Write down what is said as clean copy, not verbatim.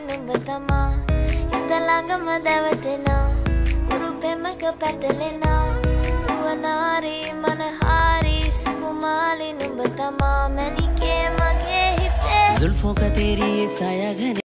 නුඹ තමා හිත ළඟම දැවටෙනා උරුපෙමක පැටලෙනා නුවනාරි මනහාරි සුකුමාලි නුඹ තමා මැනිකේ මගේ හිතේ जुल्फों का तेरी ये साया घर